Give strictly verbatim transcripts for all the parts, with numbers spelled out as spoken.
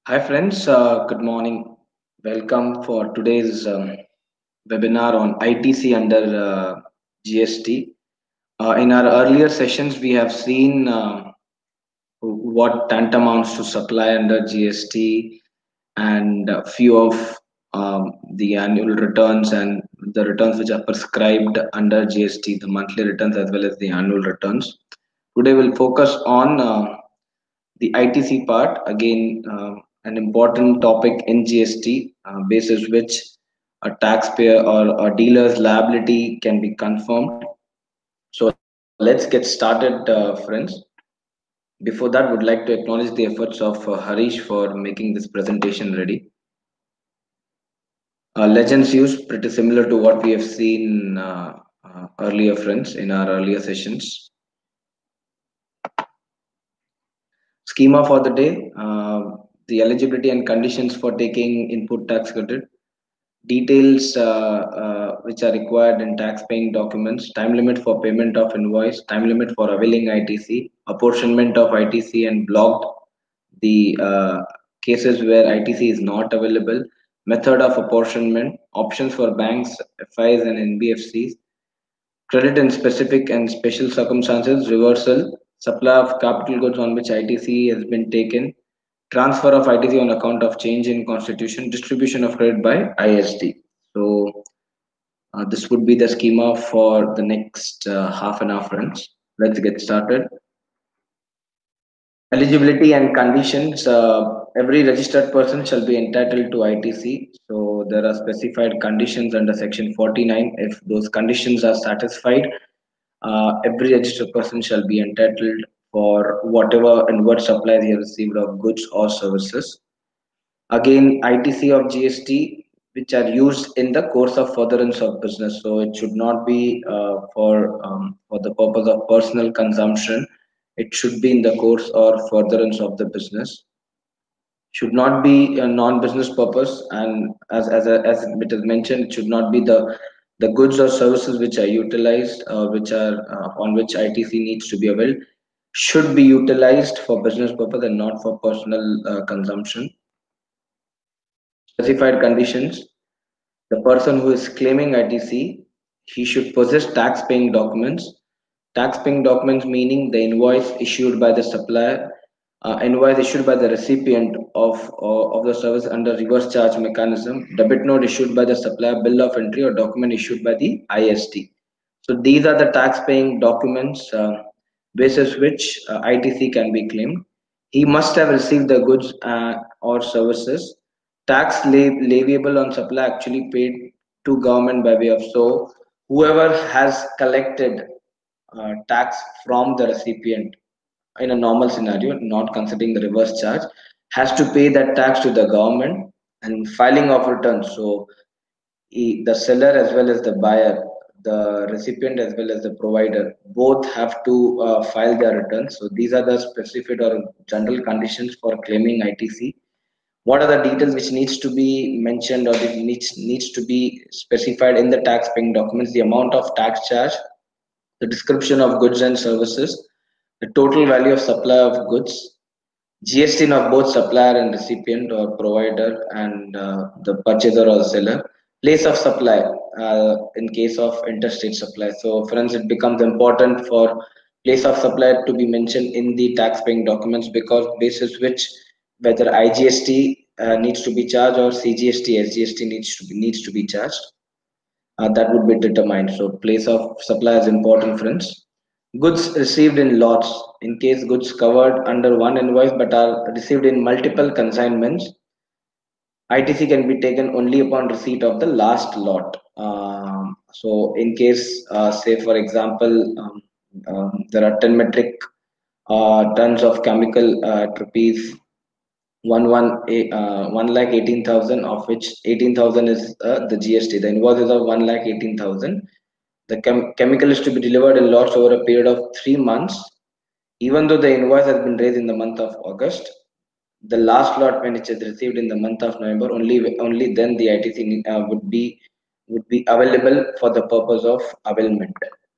Hi friends, uh, good morning. Welcome for today's um, webinar on I T C under uh, G S T. Uh, in our earlier sessions, we have seen uh, what tantamounts to supply under G S T and a few of um, the annual returns and the returns which are prescribed under G S T, the monthly returns as well as the annual returns. Today we'll focus on uh, the I T C part, again, um, an important topic in G S T, uh, basis which a taxpayer or a dealer's liability can be confirmed. So let's get started, uh, friends. Before that, would like to acknowledge the efforts of uh, Harish for making this presentation ready. Uh, legends use pretty similar to what we have seen uh, uh, earlier, friends, in our earlier sessions. Schema for the day, uh, the eligibility and conditions for taking input tax credit, details uh, uh, which are required in tax paying documents, time limit for payment of invoice, time limit for availing I T C, apportionment of I T C and blocked the uh, cases where I T C is not available, method of apportionment, options for banks, F Is and N B F Cs, credit in specific and special circumstances, reversal, supply of capital goods on which I T C has been taken, transfer of I T C on account of change in constitution, distribution of credit by I S D. So uh, this would be the schema for the next uh, half an hour, friends. Let's get started. Eligibility and conditions. Uh, every registered person shall be entitled to I T C. So there are specified conditions under section forty-nine. If those conditions are satisfied, uh, every registered person shall be entitled for whatever and what supplies he has received of goods or services. Again, I T C of G S T, which are used in the course of furtherance of business. So it should not be uh, for um, for the purpose of personal consumption. It should be in the course or furtherance of the business. Should not be a non-business purpose, and as as a, as it is mentioned, it should not be the the goods or services which are utilized, uh, which are uh, on which I T C needs to be availed, should be utilized for business purpose and not for personal uh, consumption. Specified conditions. The person who is claiming I T C, he should possess tax paying documents. Tax paying documents meaning the invoice issued by the supplier, uh, invoice issued by the recipient of, uh, of the service under reverse charge mechanism, debit note issued by the supplier, bill of entry or document issued by the I S T. So these are the tax paying documents uh, basis which uh, I T C can be claimed. He must have received the goods uh, or services. Tax leviable on supply actually paid to government by way of, so whoever has collected uh, tax from the recipient in a normal scenario, not considering the reverse charge, has to pay that tax to the government and filing of returns. So he, the seller as well as the buyer, the recipient as well as the provider, both have to uh, file their returns. So these are the specific or general conditions for claiming I T C. What are the details which needs to be mentioned or needs needs to be specified in the tax paying documents? The amount of tax charge, the description of goods and services, the total value of supply of goods, G S T of both supplier and recipient or provider, and uh, the purchaser or the seller, place of supply uh, in case of interstate supply. So, friends, it becomes important for place of supply to be mentioned in the tax paying documents, because basis which whether I G S T uh, needs to be charged or C G S T, S G S T needs to be needs to be charged. Uh, that would be determined. So place of supply is important, friends. Goods received in lots. In case goods covered under one invoice but are received in multiple consignments, I T C can be taken only upon receipt of the last lot. Um, so in case, uh, say for example, um, um, there are ten metric uh, tons of chemical uh, at rupees one one eight, uh, one lakh eighteen thousand, of which eighteen thousand is uh, the G S T. The invoice is of one lakh eighteen thousand. The chem- chemical is to be delivered in lots over a period of three months. Even though the invoice has been raised in the month of August, the last lot when it is received in the month of November, only only then the I T C uh, would be would be available for the purpose of availment.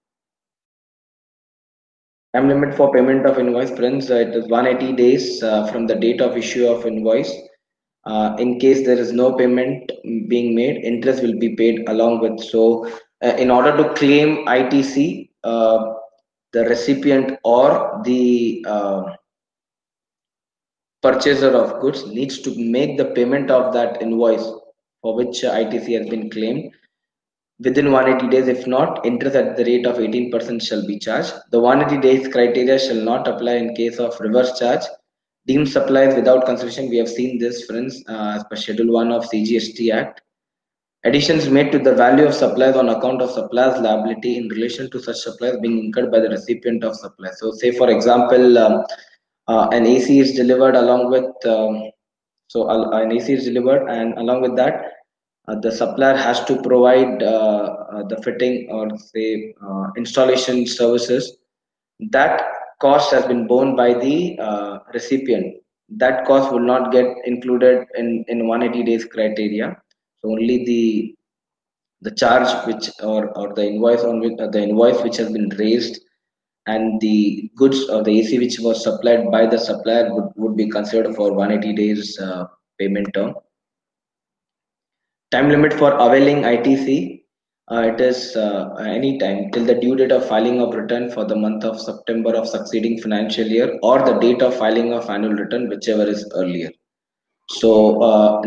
Time limit for payment of invoice, friends, uh, it is one hundred eighty days uh, from the date of issue of invoice. Uh, in case there is no payment being made, interest will be paid along with. So, uh, in order to claim I T C, uh, the recipient or the uh, purchaser of goods needs to make the payment of that invoice for which I T C has been claimed within one hundred eighty days. If not, interest at the rate of eighteen percent shall be charged. The one hundred eighty days criteria shall not apply in case of reverse charge. Deemed supplies without consideration. We have seen this, friends, uh, as per Schedule one of C G S T Act. Additions made to the value of supplies on account of supplier's liability in relation to such supplies being incurred by the recipient of supplies. So, say for example, um, uh, an A C is delivered along with um, so uh, an A C is delivered, and along with that, uh, the supplier has to provide uh, uh, the fitting or say uh, installation services. That cost has been borne by the uh, recipient. That cost will not get included in in one hundred eighty days criteria. So only the the charge which or, or the invoice on which uh, the invoice which has been raised and the goods or the A C which was supplied by the supplier would, would be considered for one hundred eighty days uh, payment term. Time limit for availing I T C, uh, it is uh, any time till the due date of filing of return for the month of September of succeeding financial year or the date of filing of annual return, whichever is earlier. So uh,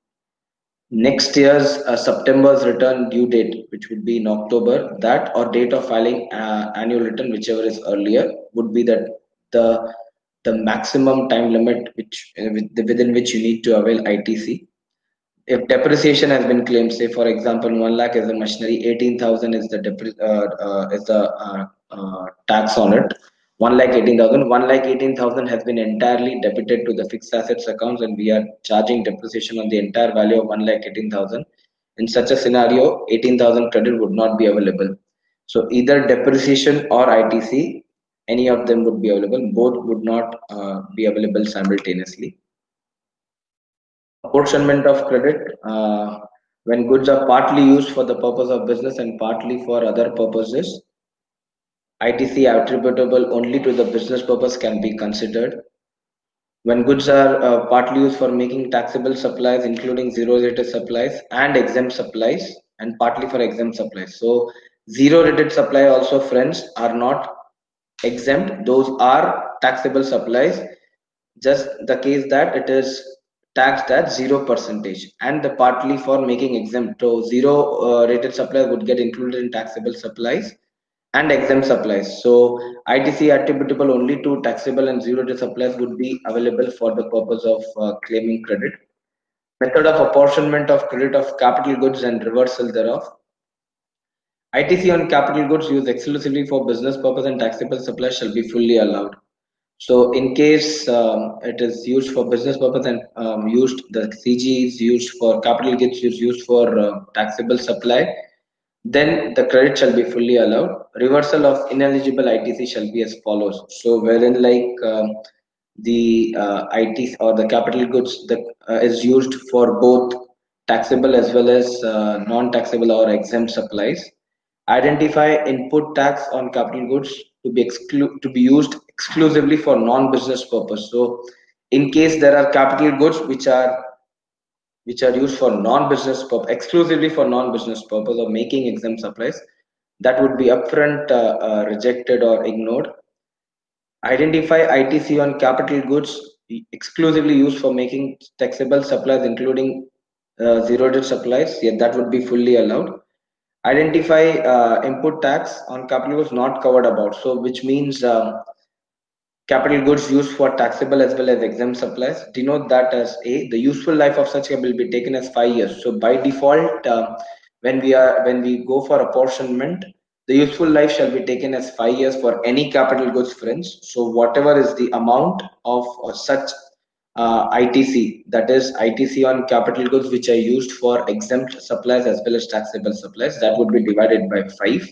next year's uh, September's return due date, which would be in October, that or date of filing uh, annual return, whichever is earlier, would be the the the maximum time limit which uh, within which you need to avail I T C. If depreciation has been claimed, say for example, one lakh is the machinery, eighteen thousand is the depre- uh, uh, is the uh, uh, tax on it. One lakh eighteen thousand, one lakh eighteen thousand has been entirely debited to the fixed assets accounts, and we are charging depreciation on the entire value of one lakh eighteen thousand. In such a scenario, eighteen thousand credit would not be available. So either depreciation or I T C, any of them would be available. Both would not uh, be available simultaneously. Apportionment of credit, uh, when goods are partly used for the purpose of business and partly for other purposes, I T C attributable only to the business purpose can be considered. When goods are uh, partly used for making taxable supplies, including zero rated supplies and exempt supplies, and partly for exempt supplies. So, zero rated supply also, friends, are not exempt. Those are taxable supplies, just the case that it is taxed at zero percentage, and the partly for making exempt. So zero uh, rated supplies would get included in taxable supplies and exempt supplies. So I T C attributable only to taxable and zero rated supplies would be available for the purpose of uh, claiming credit. Method of apportionment of credit of capital goods and reversal thereof. I T C on capital goods used exclusively for business purpose and taxable supplies shall be fully allowed. So in case um, it is used for business purpose and um, used, the C G is used for capital goods is used for uh, taxable supply, then the credit shall be fully allowed. Reversal of ineligible I T C shall be as follows. So wherein like um, the uh, I T or the capital goods that uh, is used for both taxable as well as uh, non-taxable or exempt supplies. Identify input tax on capital goods to be exclu- to be used exclusively for non-business purpose. So, in case there are capital goods which are which are used for non-business purpose, exclusively for non-business purpose of making exempt supplies, that would be upfront uh, uh, rejected or ignored. Identify I T C on capital goods exclusively used for making taxable supplies, including uh, zero-rate supplies. Yeah, that would be fully allowed. Identify uh, input tax on capital goods not covered about. So, which means um, capital goods used for taxable as well as exempt supplies. Denote that as A. The useful life of such will be taken as five years. So, by default, um, when we are when we go for apportionment, the useful life shall be taken as five years for any capital goods, friends. So, whatever is the amount of uh, such uh, I T C, that is I T C on capital goods which are used for exempt supplies as well as taxable supplies, that would be divided by five,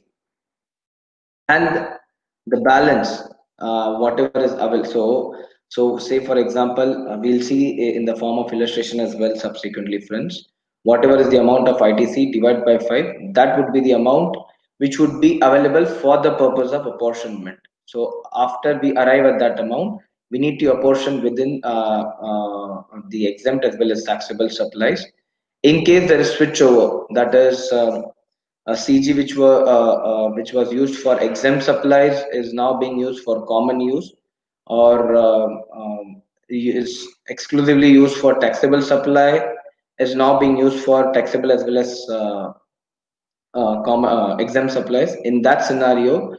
and the balance uh, whatever is available. So so say for example, uh, we'll see in the form of illustration as well subsequently, friends. Whatever is the amount of I T C divided by five, that would be the amount which would be available for the purpose of apportionment. So after we arrive at that amount, we need to apportion within uh, uh, the exempt as well as taxable supplies. In case there is switchover, that is um, a C G which were uh, uh, which was used for exempt supplies is now being used for common use, or um, um, is exclusively used for taxable supply, is now being used for taxable as well as uh, uh, com- uh, exempt supplies. In that scenario,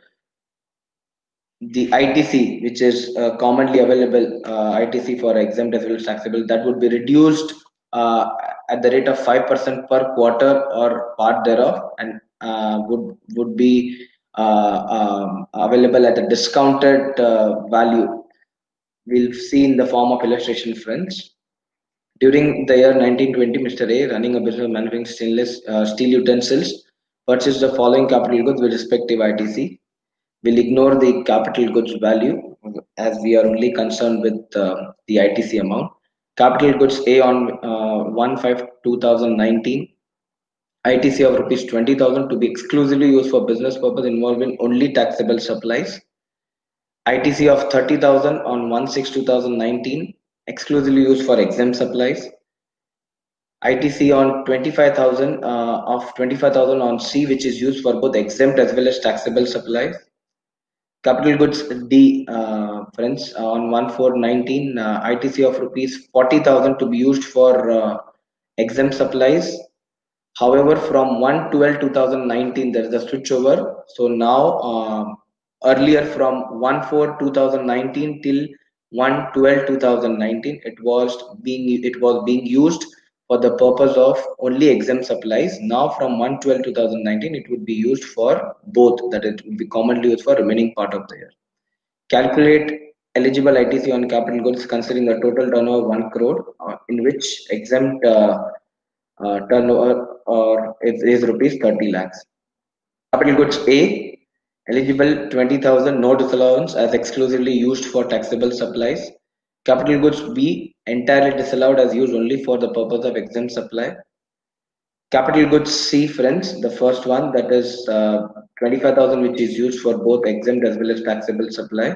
the I T C, which is uh, commonly available uh, I T C for exempt as well as taxable, that would be reduced uh, at the rate of five percent per quarter or part thereof, and uh, would would be uh, um, available at a discounted uh, value. We'll see in the form of illustration, friends. During the year nineteen twenty, Mister A, running a business of manufacturing stainless uh, steel utensils, purchased the following capital goods with respective I T C. We'll ignore the capital goods value as we are only concerned with uh, the I T C amount. Capital goods A on uh, one five two thousand nineteen, I T C of rupees twenty thousand to be exclusively used for business purpose involving only taxable supplies. I T C of thirty thousand on one six two thousand nineteen, exclusively used for exempt supplies. I T C on twenty-five thousand uh, of twenty-five thousand on C, which is used for both exempt as well as taxable supplies. Capital goods D, uh, friends, on one four nineteen, uh, I T C of rupees forty thousand to be used for uh, exempt supplies. However, from one twelve two thousand nineteen, there is a switchover. So now, um, earlier from one four two thousand nineteen till one twelve two thousand nineteen, it was being it was being used for the purpose of only exempt supplies. Now, from one twelve two thousand nineteen, it would be used for both. That it would be commonly used for remaining part of the year. Calculate eligible I T C on capital goods considering a total turnover of one crore, uh, in which exempt uh, uh, turnover or is, is rupees thirty lakhs. Capital goods A, eligible twenty thousand, no disallowance as exclusively used for taxable supplies. Capital goods B, entirely disallowed as used only for the purpose of exempt supply. Capital goods C, friends, the first one, that is uh, twenty-five thousand, which is used for both exempt as well as taxable supply.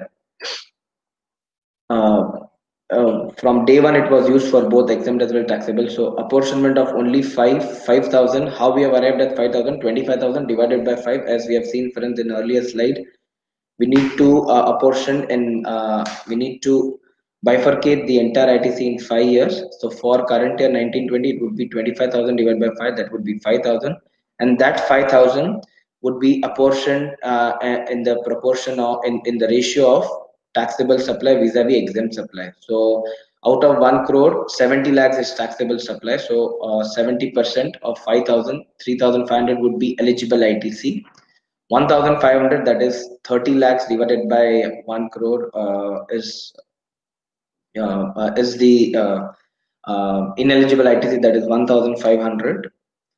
Uh, uh, from day one, it was used for both exempt as well as taxable. So apportionment of only five five thousand. How we have arrived at five thousand? Twenty-five thousand divided by five, as we have seen, friends, in earlier slide. We need to uh, apportion and uh, we need to bifurcate the entire I T C in five years. So for current year nineteen twenty, it would be twenty-five thousand divided by five. That would be five thousand, and that five thousand would be apportioned uh, in the proportion of in, in the ratio of taxable supply vis-a-vis exempt supply. So out of one crore, seventy lakhs is taxable supply. So uh, seventy percent of five thousand, three thousand five hundred would be eligible I T C. one thousand five hundred, that is thirty lakhs divided by one crore, uh, is uh, uh, is the uh, uh, ineligible I T C, that is one thousand five hundred.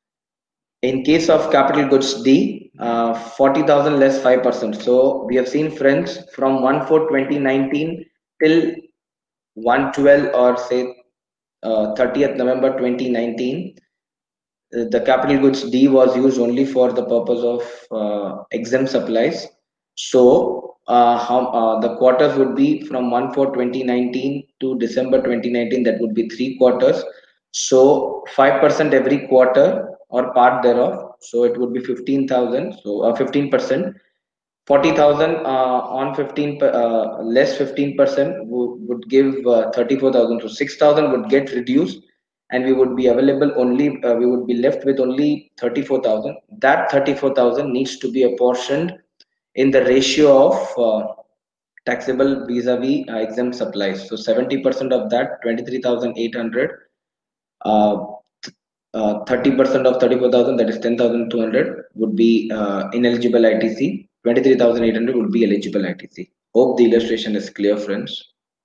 In case of capital goods D, uh, forty thousand less five percent. So we have seen, friends, from one four twenty nineteen till one twelve, or say uh, thirtieth November twenty nineteen, uh, the capital goods D was used only for the purpose of uh, exempt supplies. So uh, how uh, the quarters would be from one four twenty nineteen to December twenty nineteen. That would be three quarters. So five percent every quarter or part thereof. So it would be fifteen thousand. So uh, fifteen percent. forty thousand uh, on fifteen per- uh, less fifteen percent would, would give uh, thirty-four thousand. So six thousand would get reduced, and we would be available only uh, we would be left with only thirty-four thousand. That thirty-four thousand needs to be apportioned in the ratio of uh, taxable vis-a-vis uh, exempt supplies. So seventy percent of that, twenty-three thousand eight hundred, uh, uh, thirty percent of thirty-four thousand, that is ten thousand two hundred, would be uh, ineligible I T C. twenty-three thousand eight hundred would be eligible I T C. Hope the illustration is clear, friends.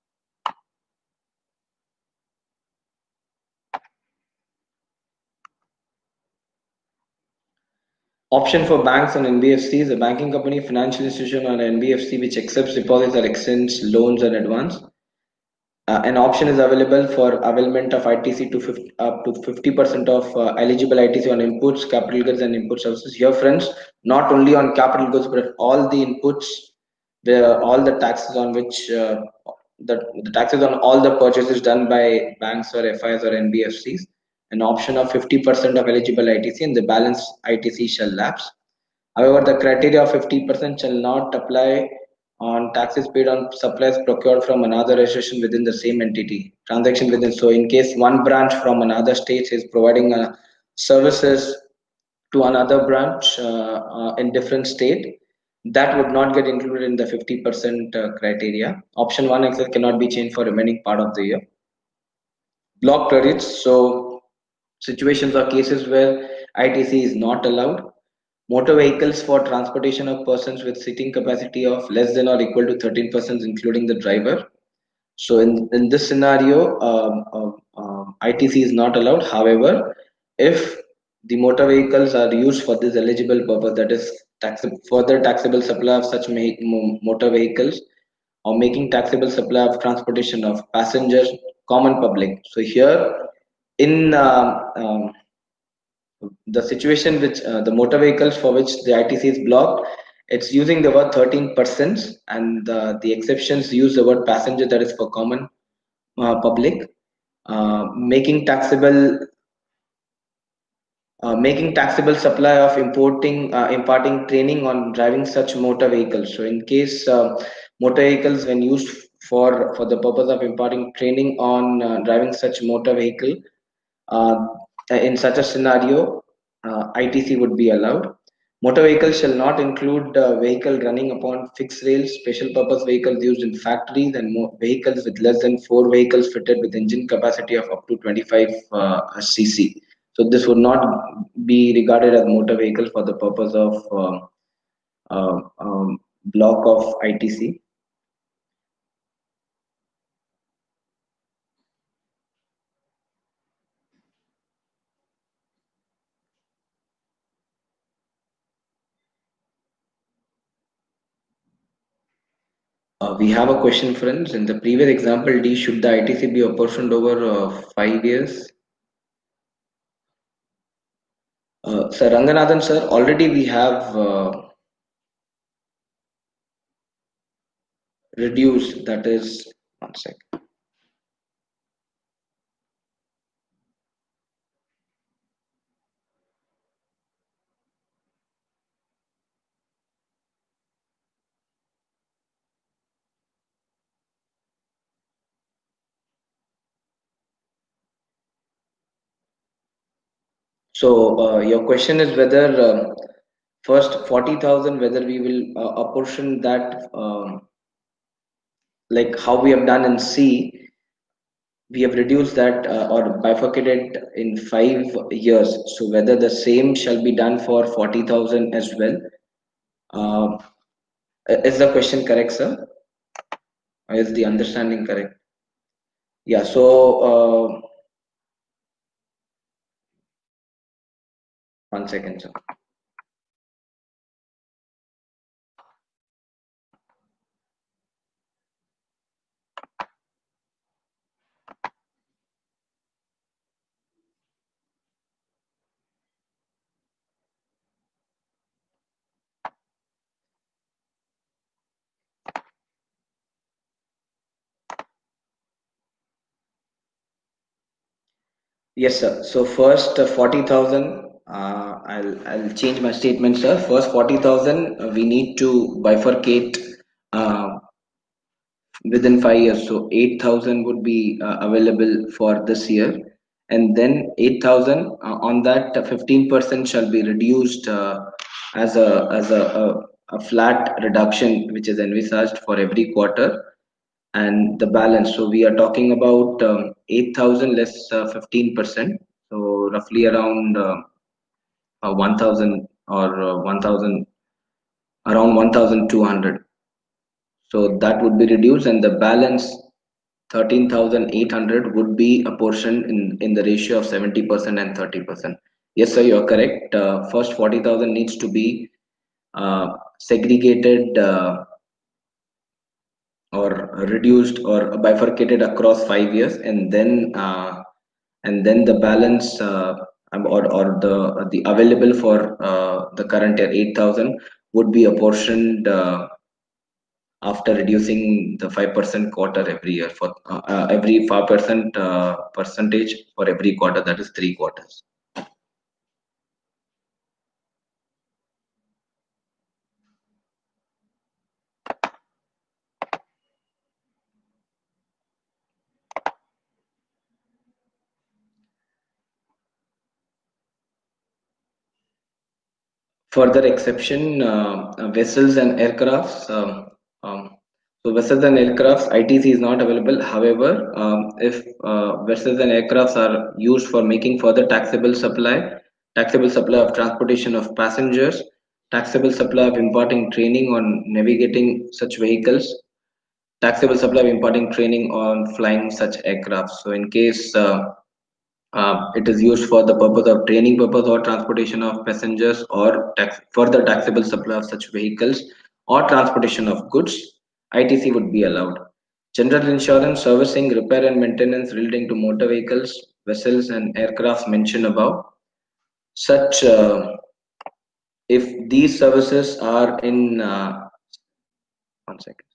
Option for banks and N B F Cs: a banking company, financial institution, or N B F C which accepts deposits or extends loans and advance. Uh, an option is available for availment of I T C to fifty, up to fifty percent of uh, eligible I T C on inputs, capital goods, and input services. Here, friends, not only on capital goods, but all the inputs, the all the taxes on which uh, the, the taxes on all the purchases done by banks or F Is or N B F Cs, an option of fifty percent of eligible I T C, and the balance I T C shall lapse. However, the criteria of fifty percent shall not apply on taxes paid on supplies procured from another registration within the same entity. Transaction within. So, in case one branch from another state is providing uh, services to another branch uh, uh, in different state, that would not get included in the fifty percent uh, criteria. Option one excess cannot be changed for remaining part of the year. Block credits. So situations or cases where I T C is not allowed. Motor vehicles for transportation of persons with seating capacity of less than or equal to thirteen persons, including the driver. So in, in this scenario, um, um, um, I T C is not allowed. However, if the motor vehicles are used for this eligible purpose, that is tax further taxable supply of such motor vehicles, or making taxable supply of transportation of passengers, common public. So here, in um, um, the situation which uh, the motor vehicles for which the I T C is blocked, it's using the word thirteen percent, and uh, the exceptions use the word passenger, that is for common uh, public, uh, making taxable uh, making taxable supply of importing uh, imparting training on driving such motor vehicles. So in case uh, motor vehicles when used for for the purpose of imparting training on uh, driving such motor vehicle, uh, in such a scenario, uh, I T C would be allowed. Motor vehicles shall not include uh, vehicle running upon fixed rails, special purpose vehicles used in factories, and mo- vehicles with less than four vehicles fitted with engine capacity of up to twenty-five uh, c c. So this would not be regarded as motor vehicle for the purpose of uh, uh, um, block of I T C. Uh, we have a question, friends. In the previous example D, should the I T C be apportioned over uh, five years? Uh, Sir Ranganathan, sir, already we have uh, reduced, that is, one sec. So uh, your question is whether um, first forty thousand, whether we will uh, apportion that um, like how we have done in C, we have reduced that uh, or bifurcated in five years. So whether the same shall be done for forty thousand as well. Uh, is the question correct, sir? Or is the understanding correct? Yeah, so uh, one second, sir. Yes, sir. So first uh, forty thousand, uh, I'll I'll change my statement, sir. First forty thousand, uh, we need to bifurcate uh, within five years. So eight thousand would be uh, available for this year, and then eight thousand uh, on that uh, fifteen percent shall be reduced uh, as a as a, a, a flat reduction which is envisaged for every quarter, and the balance. So we are talking about um, eight thousand less uh, fifteen percent. So roughly around uh, uh, one thousand or uh, one thousand, around one thousand two hundred. So that would be reduced, and the balance thirteen thousand eight hundred would be apportioned in, in the ratio of seventy percent and thirty percent. Yes, sir, you're correct. Uh, first forty thousand needs to be uh, segregated uh, or reduced or bifurcated across five years, and then uh, and then the balance uh, um, or, or the the available for uh, the current year eight thousand would be apportioned uh, after reducing the five percent quarter every year for uh, uh, every five percent uh, percentage for every quarter, that is three quarters. Further exception, uh, uh, vessels and aircrafts. Um, um, so vessels and aircrafts, I T C is not available. However, um, if uh, vessels and aircrafts are used for making further taxable supply, taxable supply of transportation of passengers, taxable supply of imparting training on navigating such vehicles, taxable supply of imparting training on flying such aircraft. So in case uh, uh, it is used for the purpose of training purpose or transportation of passengers or tax, further taxable supply of such vehicles or transportation of goods, I T C would be allowed. General insurance, servicing, repair and maintenance relating to motor vehicles, vessels and aircrafts mentioned above. Such, uh, if these services are in, uh, one second.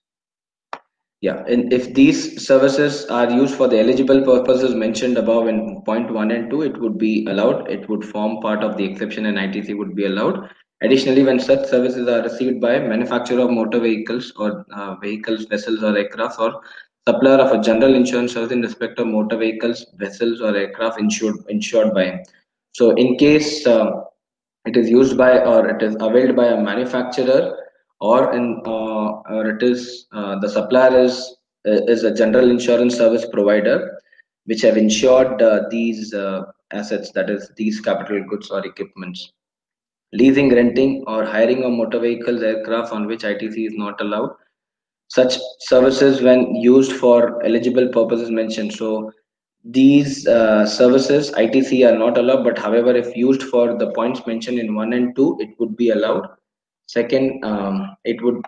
Yeah, and if these services are used for the eligible purposes mentioned above in point one and two, it would be allowed. It would form part of the exception and I T C would be allowed. Additionally, when such services are received by manufacturer of motor vehicles or uh, vehicles, vessels or aircraft or supplier of a general insurance service in respect of motor vehicles, vessels or aircraft insured insured by him. So in case uh, it is used by or it is availed by a manufacturer or in uh, or it is uh, the supplier is uh, is a general insurance service provider which have insured uh, these uh, assets, that is these capital goods or equipments. Leasing, renting or hiring of motor vehicles, aircraft on which I T C is not allowed. Such services when used for eligible purposes mentioned. So these uh, services I T C are not allowed, but however, if used for the points mentioned in one and two, it would be allowed. Second, um, it would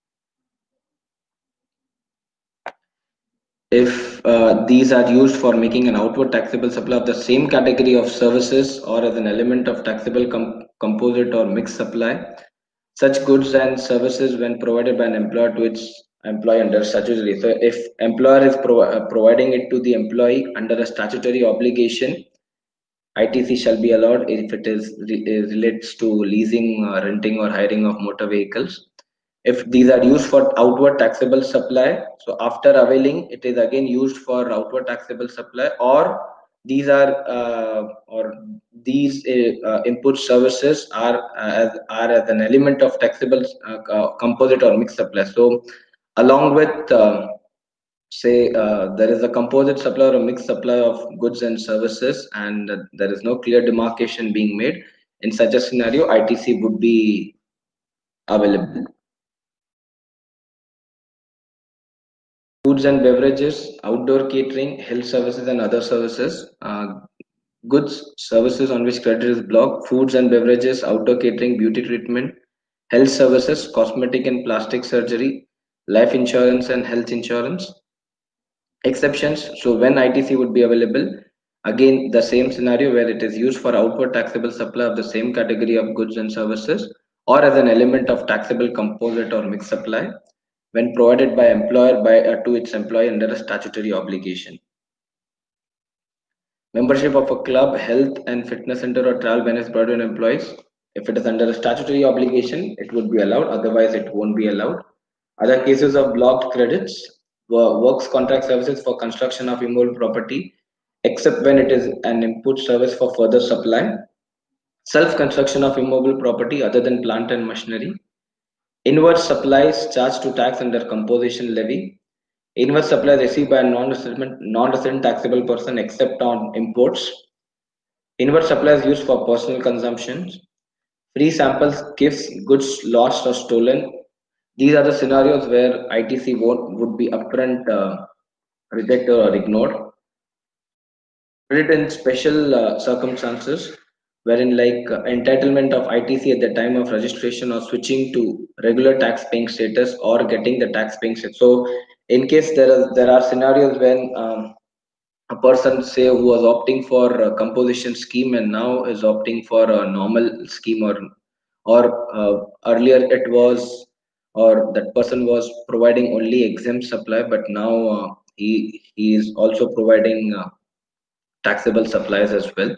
if uh, these are used for making an outward taxable supply of the same category of services or as an element of taxable com- composite or mixed supply, such goods and services when provided by an employer to its employee under statutory. So if employer is pro- uh, providing it to the employee under a statutory obligation, I T C shall be allowed if it is re- uh, relates to leasing, uh, renting, or hiring of motor vehicles. If these are used for outward taxable supply, so after availing, it is again used for outward taxable supply, or these are uh, or these uh, uh, input services are uh, as are as an element of taxable uh, uh, composite or mixed supply. So, along with uh, say uh, there is a composite supply or a mixed supply of goods and services and uh, there is no clear demarcation being made, in such a scenario I T C would be available. Foods and beverages, outdoor catering, health services and other services, uh, goods, services on which credit is blocked, foods and beverages, outdoor catering, beauty treatment, health services, cosmetic and plastic surgery, life insurance and health insurance. Exceptions, so when I T C would be available, again the same scenario where it is used for outward taxable supply of the same category of goods and services or as an element of taxable composite or mixed supply when provided by employer by uh, to its employee under a statutory obligation. Membership of a club, health and fitness center or travel benefits provided to employees. If it is under a statutory obligation, it would be allowed. Otherwise, it won't be allowed. Other cases of blocked credits, works contract services for construction of immovable property, except when it is an input service for further supply. Self-construction of immovable property other than plant and machinery. Inward supplies charged to tax under composition levy. Inward supplies received by a non-resident, non-resident taxable person except on imports. Inward supplies used for personal consumption. Free samples, gifts, goods lost or stolen. These are the scenarios where I T C would, would be upfront uh, rejected or ignored. Credit in special uh, circumstances, wherein like uh, entitlement of I T C at the time of registration or switching to regular tax paying status or getting the tax paying status. So, in case there are there are scenarios when um, a person say who was opting for a composition scheme and now is opting for a normal scheme or or uh, earlier it was or that person was providing only exempt supply, but now uh, he he is also providing uh, taxable supplies as well.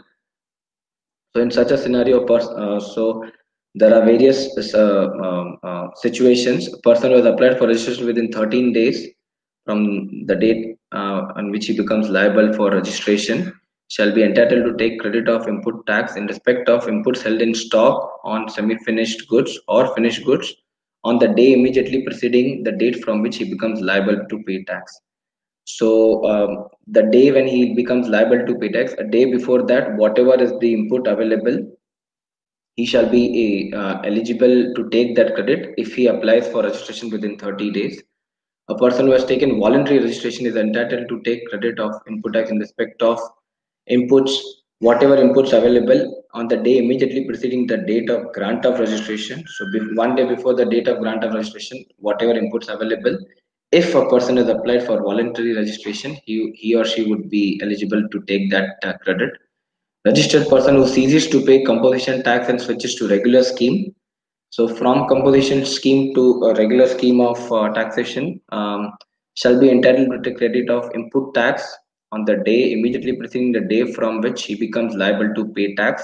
So in such a scenario, pers- uh, so there are various uh, um, uh, situations. A person who has applied for registration within thirteen days from the date uh, on which he becomes liable for registration shall be entitled to take credit of input tax in respect of inputs held in stock on semi-finished goods or finished goods on the day immediately preceding the date from which he becomes liable to pay tax. So um, the day when he becomes liable to pay tax, a day before that, whatever is the input available, he shall be uh, eligible to take that credit if he applies for registration within thirty days. A person who has taken voluntary registration is entitled to take credit of input tax in respect of inputs, whatever inputs available on the day immediately preceding the date of grant of registration. So one day before the date of grant of registration, whatever inputs available, if a person has applied for voluntary registration, he, he or she would be eligible to take that uh, credit. Registered person who ceases to pay composition tax and switches to regular scheme. So from composition scheme to a regular scheme of uh, taxation um, shall be entitled to the credit of input tax on the day immediately preceding the day from which he becomes liable to pay tax.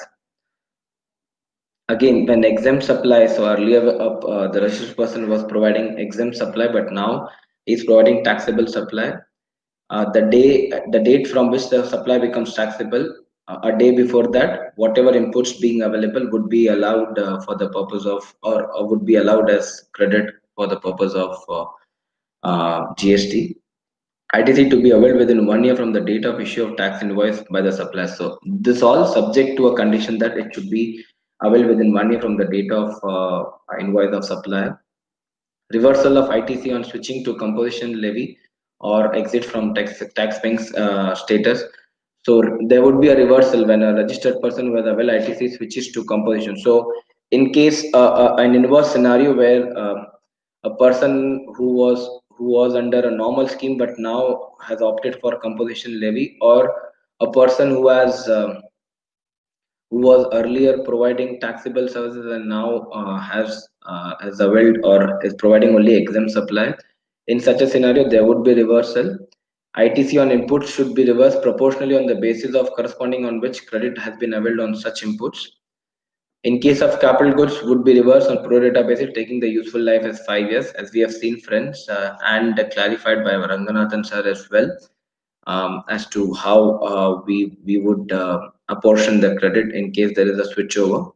Again, when exempt supply, so earlier uh, uh, the registered person was providing exempt supply, but now he is providing taxable supply. Uh, the day the date from which the supply becomes taxable, uh, a day before that, whatever inputs being available would be allowed uh, for the purpose of, or, or would be allowed as credit for the purpose of uh, uh, G S T. I T C to be availed within one year from the date of issue of tax invoice by the supplier. So this all subject to a condition that it should be availed within one year from the date of uh, invoice of supplier. Reversal of I T C on switching to composition levy or exit from tax tax paying uh, status. So there would be a reversal when a registered person with avail I T C switches to composition. So in case uh, uh, an inverse scenario where uh, a person who was who was under a normal scheme but now has opted for composition levy, or a person who has um who was earlier providing taxable services and now uh, has uh, has availed or is providing only exempt supply. In such a scenario, there would be reversal. I T C on inputs should be reversed proportionally on the basis of corresponding on which credit has been availed on such inputs. In case of capital goods, would be reversed on pro rata basis, taking the useful life as five years, as we have seen, friends, uh, and clarified by Ranganathan sir as well, um, as to how uh, we we would uh, apportion the credit in case there is a switchover.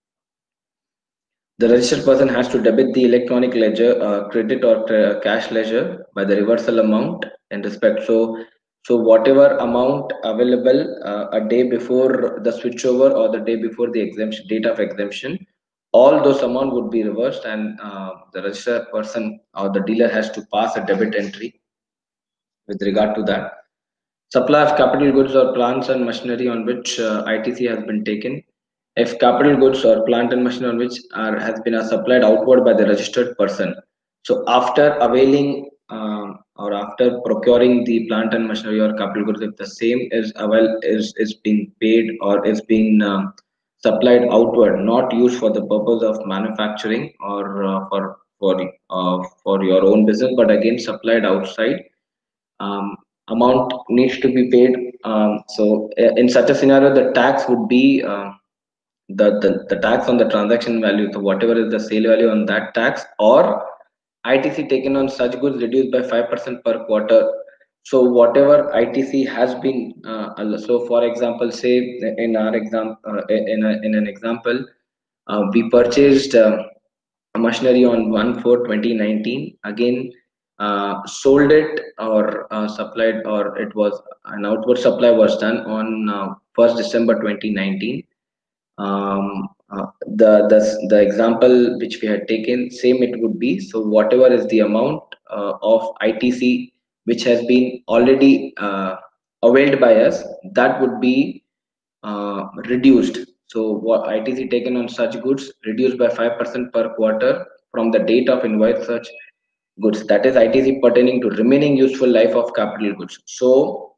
The registered person has to debit the electronic ledger, uh, credit or uh, cash ledger by the reversal amount in respect. So, so whatever amount available uh, a day before the switchover or the day before the exemption date of exemption, all those amount would be reversed, and uh, the registered person or the dealer has to pass a debit entry with regard to that. Supply of capital goods or plants and machinery on which uh, I T C has been taken. If capital goods or plant and machinery on which are has been uh, supplied outward by the registered person. So after availing um, or after procuring the plant and machinery or capital goods, if the same is avail is is being paid or is being um, supplied outward, not used for the purpose of manufacturing or uh, for for uh, for your own business, but again supplied outside, um, amount needs to be paid. Um, so uh, in such a scenario, the tax would be uh, the, the the tax on the transaction value, so whatever is the sale value on that tax, or I T C taken on such goods reduced by five percent per quarter. So whatever I T C has been, uh, so for example, say in our example, uh, in, a, in an example, uh, we purchased uh, machinery on one four twenty nineteen, again uh, sold it or uh, supplied, or it was an outward supply was done on uh, first December twenty nineteen. um, uh, the, the the example which we had taken, same it would be. So whatever is the amount uh, of I T C which has been already uh, availed by us, that would be uh, reduced. So what I T C taken on such goods reduced by five percent per quarter from the date of invoice such goods. That is I T C pertaining to remaining useful life of capital goods. So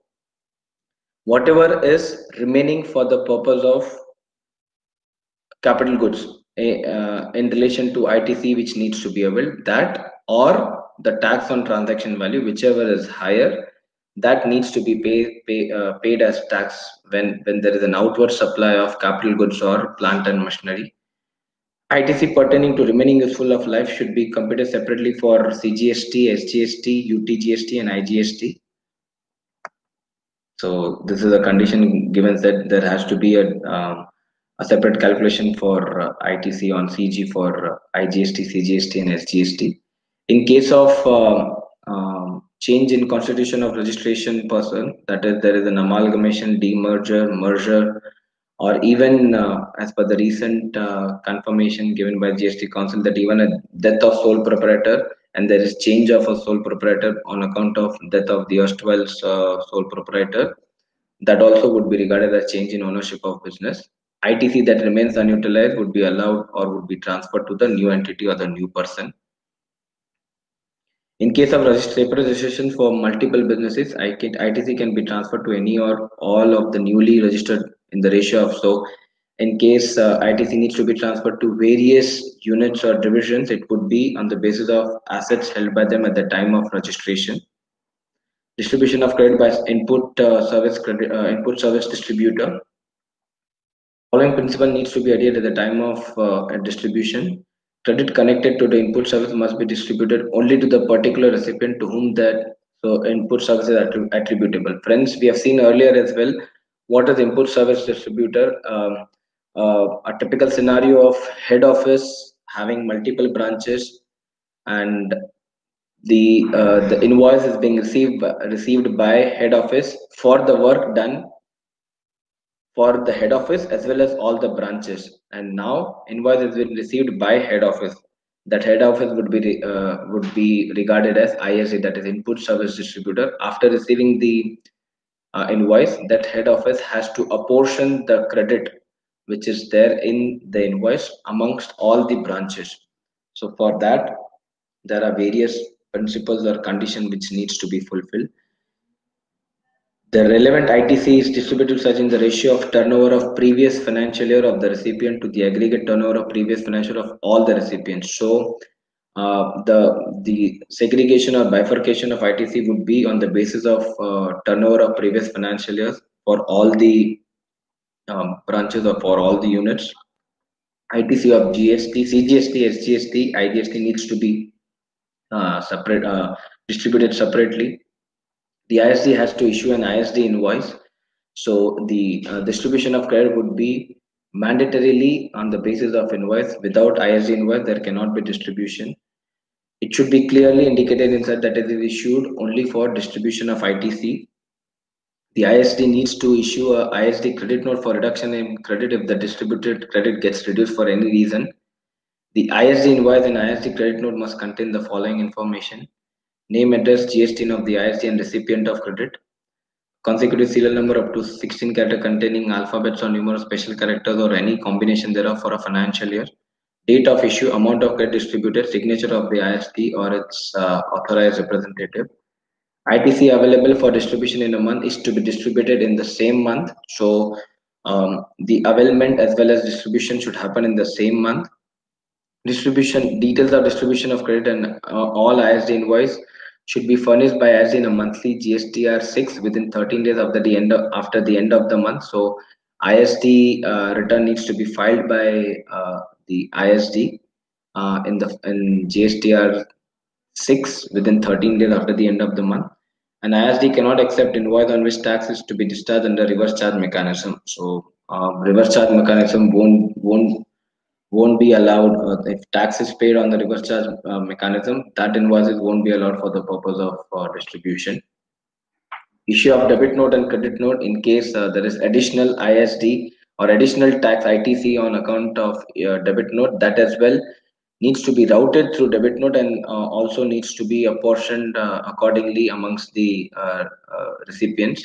whatever is remaining for the purpose of capital goods a, uh, in relation to I T C which needs to be availed, that or the tax on transaction value, whichever is higher, that needs to be pay, pay, uh, paid as tax when, when there is an outward supply of capital goods or plant and machinery. I T C pertaining to remaining useful of life should be computed separately for C G S T, S G S T, U T G S T, and I G S T. So this is a condition given that there has to be a, um, a separate calculation for uh, I T C on C G for uh, I G S T, C G S T, and S G S T. In case of uh, um, change in constitution of registration person, that is, there is an amalgamation, demerger, merger, or even uh, as per the recent uh, confirmation given by G S T Council that even a death of sole proprietor and there is change of a sole proprietor on account of death of the erstwhile uh, sole proprietor, that also would be regarded as change in ownership of business. I T C that remains unutilized would be allowed or would be transferred to the new entity or the new person. In case of separate registration for multiple businesses, I T C can be transferred to any or all of the newly registered in the ratio of so. In case uh, I T C needs to be transferred to various units or divisions, it would be on the basis of assets held by them at the time of registration. Distribution of credit by input uh, service credit uh, input service distributor. Following principle needs to be adhered at the time of uh, distribution. Credit connected to the input service must be distributed only to the particular recipient to whom that so input service is attributable. Friends, we have seen earlier as well what is input service distributor. Um, uh, a typical scenario of head office having multiple branches and the uh, the invoice is being received received by head office for the work done for the head office as well as all the branches, and now invoice has been received by head office. That head office would be uh, would be regarded as I S D, that is input service distributor. After receiving the uh, invoice, that head office has to apportion the credit which is there in the invoice amongst all the branches. So for that there are various principles or condition which needs to be fulfilled. The relevant I T C is distributed such in the ratio of turnover of previous financial year of the recipient to the aggregate turnover of previous financial year of all the recipients. So uh, the the segregation or bifurcation of I T C would be on the basis of uh, turnover of previous financial years for all the um, branches or for all the units. I T C of G S T, C G S T, S G S T, I G S T needs to be uh, separate, uh, distributed separately. The I S D has to issue an I S D invoice. So the uh, distribution of credit would be mandatorily on the basis of invoice. Without I S D invoice, there cannot be distribution. It should be clearly indicated inside that it is issued only for distribution of I T C. The I S D needs to issue a I S D credit note for reduction in credit if the distributed credit gets reduced for any reason. The I S D invoice and I S D credit note must contain the following information: name, address, G S T of the I S D and recipient of credit, consecutive serial number up to sixteen character containing alphabets or numerous special characters or any combination thereof for a financial year, date of issue, amount of credit distributed, signature of the I S D or its uh, authorized representative. I T C available for distribution in a month is to be distributed in the same month. So um, the availment as well as distribution should happen in the same month. Distribution details of distribution of credit and uh, all I S D invoice should be furnished by I S D in a monthly G S T R six within thirteen days after the end of, after the end of the month. So I S D uh, return needs to be filed by uh, the I S D uh, in the in G S T R six within thirteen days after the end of the month. And I S D cannot accept invoice on which tax is to be discharged under reverse charge mechanism. So uh, reverse charge mechanism won't won't won't be allowed uh, if tax is paid on the reverse charge uh, mechanism. That invoices won't be allowed for the purpose of uh, distribution. Issue of debit note and credit note in case uh, there is additional I S D or additional tax I T C on account of uh, debit note, that as well needs to be routed through debit note and uh, also needs to be apportioned uh, accordingly amongst the uh, uh, recipients.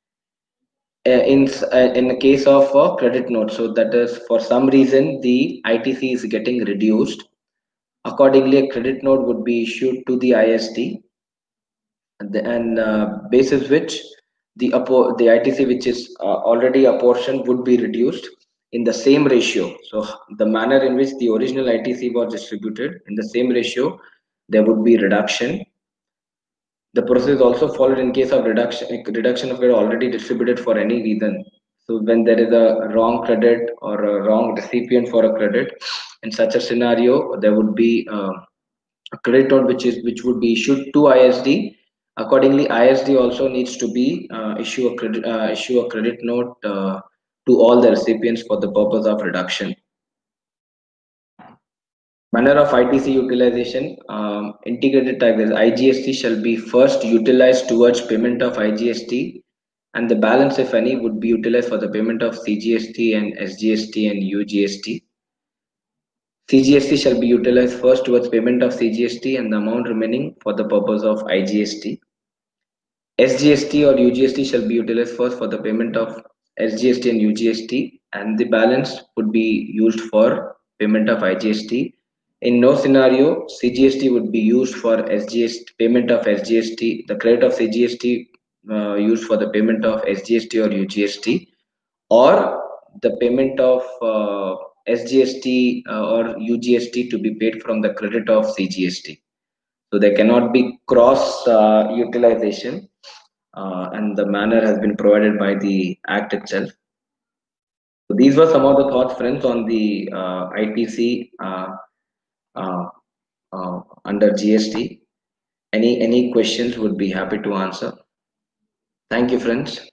Uh, in uh, in the case of a credit note, so that is for some reason the I T C is getting reduced. Accordingly, a credit note would be issued to the I S D, and, the, and uh, basis which the the I T C which is uh, already apportioned would be reduced. in the same ratio. So the manner in which the original I T C was distributed in the same ratio, there would be reduction. The process is also followed in case of reduction reduction of credit already distributed for any reason. So when there is a wrong credit or a wrong recipient for a credit, in such a scenario, there would be uh, a credit note which is which would be issued to I S D. Accordingly, I S D also needs to be uh, issue a credit uh, issue a credit note uh, to all the recipients for the purpose of reduction. Manner of I T C utilization, um, integrated taxes, I G S T shall be first utilized towards payment of I G S T, and the balance, if any, would be utilized for the payment of C G S T and S G S T and U G S T. C G S T shall be utilized first towards payment of C G S T and the amount remaining for the purpose of I G S T. S G S T or U G S T shall be utilized first for the payment of S G S T and U G S T, and the balance would be used for payment of I G S T. In no scenario, C G S T would be used for S G S T, payment of S G S T, the credit of C G S T uh, used for the payment of S G S T or U G S T, or the payment of uh, S G S T uh, or U G S T to be paid from the credit of C G S T. So there cannot be cross uh, utilization, uh, and the manner has been provided by the Act itself. So these were some of the thoughts, friends, on the uh, I T C uh, uh, uh, under G S T. Any any questions would be happy to answer. Thank you, friends.